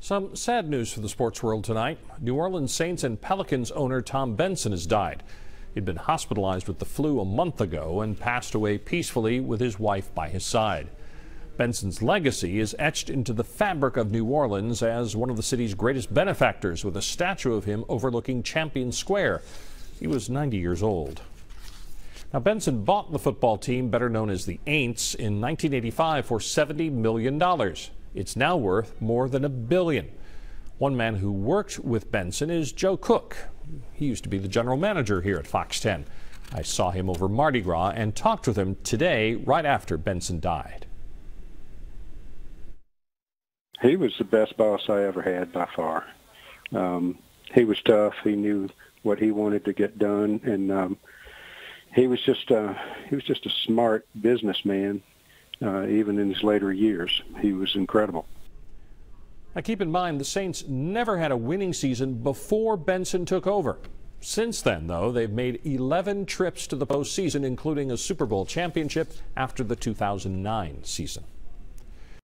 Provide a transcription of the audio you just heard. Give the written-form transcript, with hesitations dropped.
Some sad news for the sports world tonight. New Orleans Saints and Pelicans owner Tom Benson has died. He'd been hospitalized with the flu a month ago and passed away peacefully with his wife by his side. Benson's legacy is etched into the fabric of New Orleans as one of the city's greatest benefactors, with a statue of him overlooking Champion Square. He was 90 years old. Now, Benson bought the football team, better known as the Aints, in 1985 for $70 million. It's now worth more than $1 billion. One man who worked with Benson is Joe Cook. He used to be the general manager here at Fox 10. I saw him over Mardi Gras and talked with him today, right after Benson died. He was the best boss I ever had by far. He was tough. He knew what he wanted to get done, and he was just a smart businessman. Even in his later years, he was incredible. Now, keep in mind, the Saints never had a winning season before Benson took over. Since then, though, they've made 11 trips to the postseason, including a Super Bowl championship after the 2009 season.